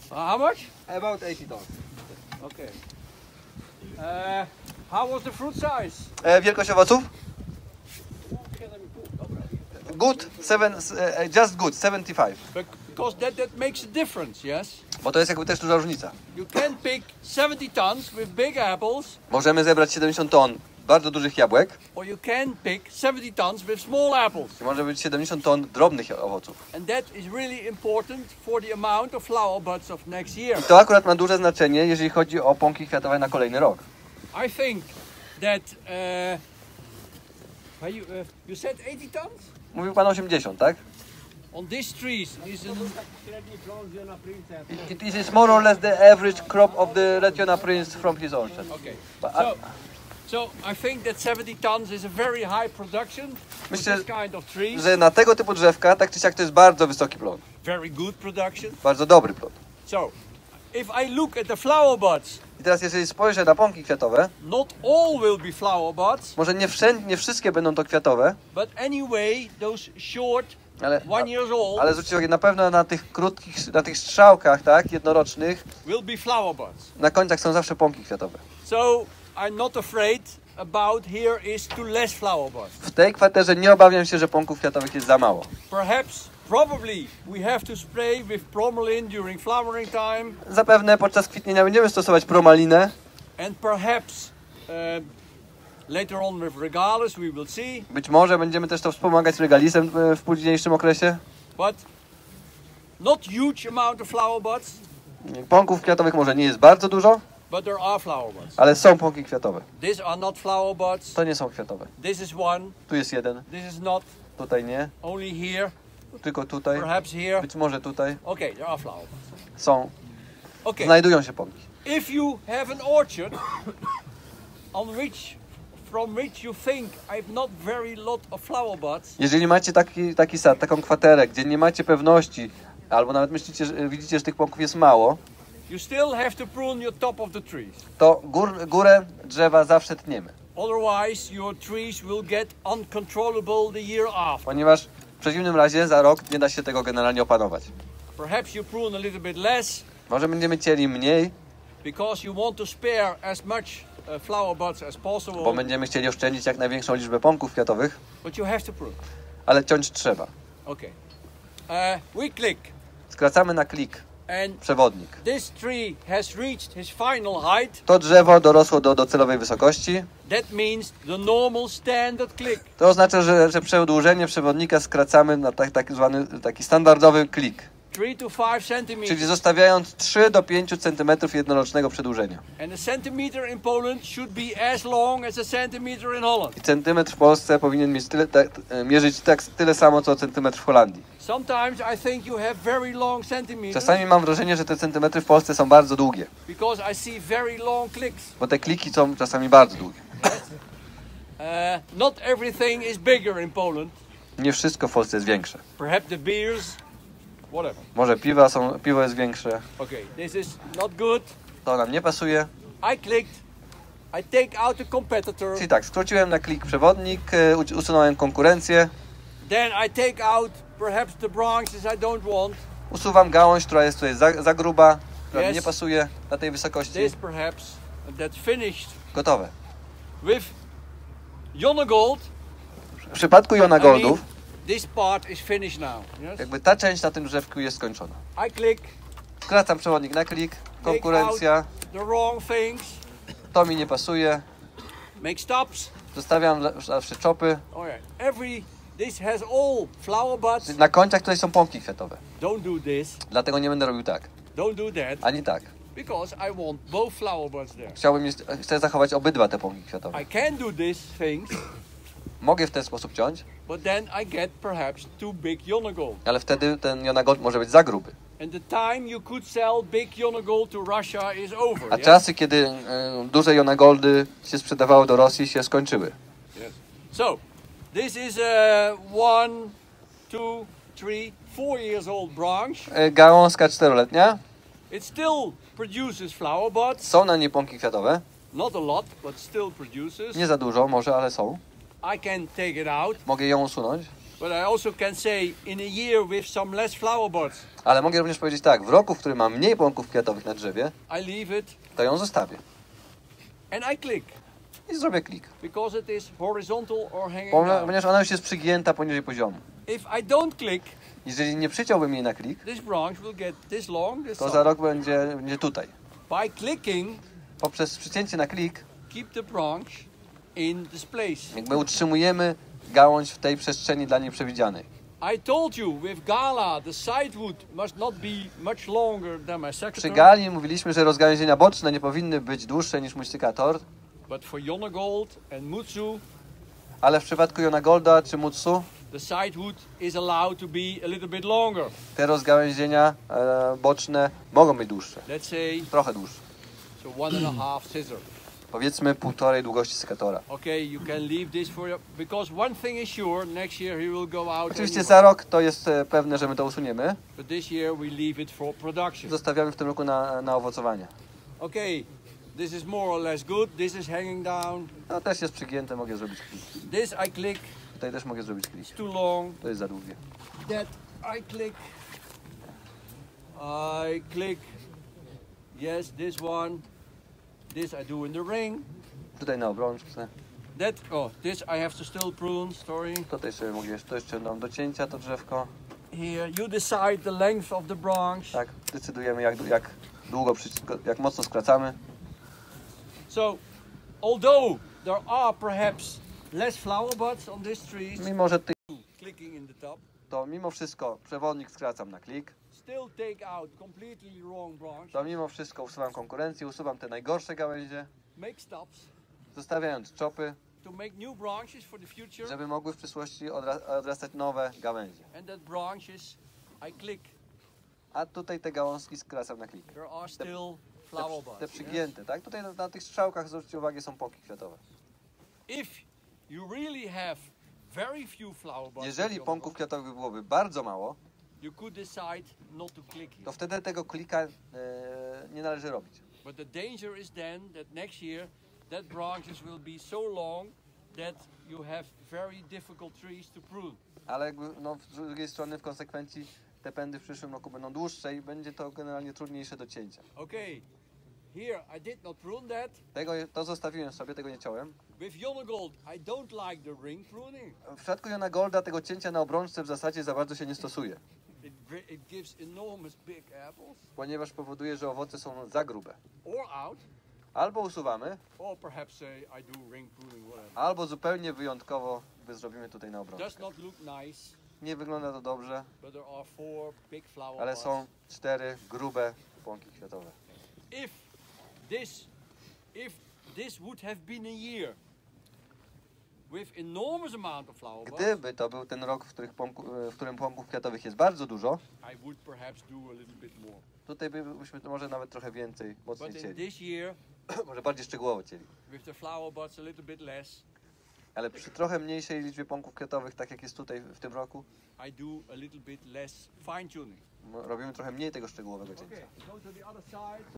How much? About 80 tons. Okay. How was the fruit size? Wielkość owoców? Good, just good, 75. Because that makes a difference, yes? Bo to jest jakby też duża różnica. You can pick 70 tons with big apples. Możemy zebrać 70 ton bardzo dużych jabłek. Or you can pick 70 tons with small apples. I może być 70 ton drobnych owoców. And that is really important for the amount of flower buds of next year. I to akurat ma duże znaczenie, jeżeli chodzi o pąki kwiatowe na kolejny rok. I think that you said 80 tons? Mówił pan 80, tak? On these trees is It is more or less the average crop of the Retiona Prince from his orchard. okay. But, So I think that 70 tons is a very high production for Myślę, this kind of trees. że na tego typu drzewka, tak czy siak, to jest bardzo wysoki plon. Very good production. Bardzo dobry plon. So, if I look at the flower buds, I teraz jeżeli spojrzę na pąki kwiatowe, not all will be flower buds, może nie wszystkie będą to kwiatowe, but anyway, those short ale 1 years old ale zwróćcie uwagę, na pewno na tych krótkich, na tych strzałkach, tak, jednorocznych, will be flower buds. na końcach są zawsze pąki kwiatowe. So I'm not afraid about here is too less flower buds. W tej kwaterze nie obawiam się, że pąków kwiatowych jest za mało. Probably we have to spray with Promalin during flowering time. Zapewne podczas kwitnienia będziemy stosować promalinę. And perhaps later on with Regalis we will see. Być może będziemy też to wspomagać regalisem w późniejszym okresie. But not huge amount of flower buds. Pąków kwiatowych może nie jest bardzo dużo, but there are flower buds. ale są pąki kwiatowe. These are not flower buds. To nie są kwiatowe. This is one. Tu jest jeden, This is not. tutaj nie, Only here. tylko tutaj, Perhaps here. być może tutaj. Okay, there are flower buds. Są, Okay. znajdują się pąki. If you have an orchard from which you think I've not very lot of flower buds, Jeżeli macie taki sad, taką kwaterę, gdzie nie macie pewności, albo nawet myślicie, że widzicie, że tych pąków jest mało, you still have to prune your top of the trees. to górę drzewa zawsze tniemy. Otherwise your trees will get uncontrollable the year after. Ponieważ w przeciwnym razie za rok nie da się tego generalnie opanować. Perhaps you prune a little bit less Może będziemy cieli mniej, because you want to spare as much flower buds as possible. bo będziemy chcieli oszczędzić jak największą liczbę pąków kwiatowych, But you have to prune. ale ciąć trzeba. Okay. We click. Skracamy na klik And przewodnik. this tree has reached his final height. To drzewo dorosło do docelowej wysokości. That means the normal standard click. To oznacza, że przedłużenie przewodnika skracamy na tak zwany standardowy klik. 3 to 5 centimeters. Czyli zostawiając 3 do 5 cm jednorocznego przedłużenia. And a centimeter in Poland should be as long as a centimeter in Holland. I centymetr w Polsce powinien mieć mierzyć tyle samo, co centymetr w Holandii. Sometimes I think you have very long centimeters. Czasami mam wrażenie, że te centymetry w Polsce są bardzo długie. Because I see very long clicks. Bo te kliki są czasami bardzo długie. Not everything is bigger in Poland. Nie wszystko w Polsce jest większe. Perhaps the beers, whatever. Może piwo jest większe. Okay, this is not good. To nam nie pasuje. I clicked. I take out the competitor. Czyli tak, skróciłem na klik przewodnik, usunąłem konkurencję. Then I take out perhaps the branches I don't want. Usuwam gałąź, która jest tutaj za gruba, która mi Yes. nie pasuje na tej wysokości. This perhaps, and that's finished. Gotowe. With Jonagold, W przypadku Jona Goldów, this part is finished now. Yes? jakby ta część na tym drzewku jest skończona. I click, Skracam przewodnik na klik, konkurencja, the wrong things, to mi nie pasuje, make stops. zostawiam zawsze czopy. This has all flower buds. Na końcach tutaj są pąki kwiatowe, Don't do this. dlatego nie będę robił tak, Don't do that. ani tak. Because I want both flower buds there. Chcę zachować obydwa te pąki kwiatowe. I can do these things, Mogę w ten sposób ciąć, but then I get perhaps too big Jonagold. ale wtedy ten Jona Gold może być za gruby. And the time you could sell big Jonagold to Russia is over. A yes? czasy, kiedy duże Jona Goldy się sprzedawały do Rosji, się skończyły. Yes. So, this is a 1, 2, 3, 4 years old branch. Gałązka 4-letnia. It still produces flower buds. Są na niej pąki kwiatowe. Not a lot, but still produces. Nie za dużo może, ale są. I can take it out. Mogę ją usunąć. But I also can say in a year with some less flower buds, Ale mogę również powiedzieć tak, w roku, w którym mam mniej pąków kwiatowych na drzewie, I leave it to ją zostawię and I click i zrobię klik. because it is horizontal or hanging down. Ponieważ ona już jest przygięta poniżej poziomu. If I don't click, Jeżeli nie przyciąłbym jej na klik, this branch will get this long, this to long. za rok będzie tutaj. By clicking, Poprzez przycięcie na klik keep the branch in this place. jakby utrzymujemy gałąź w tej przestrzeni dla niej przewidzianej. I told you with Gala, the sidewood must not be much longer than my Przy secateurs. gali mówiliśmy, że rozgałęzienia boczne nie powinny być dłuższe niż mój sekator, But for Jonagold and Mutsu, ale w przypadku Jona Golda czy Mutsu the sidewood is allowed to be a little bit longer. te rozgałęzienia boczne mogą być dłuższe, Let's say, trochę dłuższe. so 1.5 scissor. Powiedzmy półtorej długości sekatora. Okay, you can leave this for, because one thing is sure, next year he will go out Oczywiście anyway. za rok to jest pewne, że my to usuniemy. But this year we leave it for production. Zostawiamy w tym roku na owocowanie. Okay, this is more or less good. This is hanging down. No też jest przygięte, mogę zrobić klik. This I click, Tutaj też mogę zrobić klik. it's too long. To jest za długie. That I click. I click. Yes, this one. This I do in the ring. Tutaj na obrączce. That, oh, this I have to still prune, sorry. Tutaj sobie mogę, to jeszcze dam do cięcia to drzewko. Here, you decide the length of the branch. Tak, decydujemy jak długo, jak mocno skracamy. So, although there are perhaps less flower buds on these trees, Mimo, że clicking in the top, to mimo wszystko przewodnik skracam na klik. still take out completely wrong branch, To mimo wszystko usuwam konkurencję, usuwam te najgorsze gałęzie, make stops zostawiając czopy, to make new branches for the future, żeby mogły w przyszłości odrastać nowe gałęzie. and that branches I click. A tutaj te gałązki skracam na klik. There are still flower buds. Te yes? przygięte, tak? Tutaj na tych strzałkach, zwróćcie uwagę, są pąki kwiatowe. If you really have very few flower buds, Jeżeli with your pąków kwiatowych byłoby bardzo mało, you could decide not to click here. to wtedy tego klika nie należy robić. But the danger is then that next year that branches will be so long that you have very difficult trees to prune. Ale jakby, no, z drugiej strony w konsekwencji te pędy w przyszłym roku będą dłuższe i będzie to generalnie trudniejsze do cięcia. Okay, here I did not prune that. To zostawiłem sobie, tego nie ciąłem. With Jonagold, I don't like the ring pruning. W przypadku Jona Golda tego cięcia na obrączce w zasadzie za bardzo się nie stosuje, It gives enormous big apples, ponieważ powoduje, że owoce są za grube. or out, Albo usuwamy, or perhaps say I do ring pruning, whatever. albo zupełnie wyjątkowo zrobimy tutaj na obrączkę. Does not look nice, Nie wygląda to dobrze, but there are 4 big flower ale buds. są 4 grube pąki kwiatowe. If this would have been a year with enormous amount of flower buds, Gdyby to był ten rok, w którym pąków kwiatowych jest bardzo dużo, I would perhaps do a little bit more. tutaj byśmy może nawet trochę więcej, mocniej But in cieli. this year, Może bardziej szczegółowo cieli. with the flower buds a little bit less, Ale przy trochę mniejszej liczbie pąków kwiatowych, tak jak jest tutaj w tym roku, I do a little bit less fine tuning. robimy trochę mniej tego szczegółowego cięcia. Okay, go to the other side.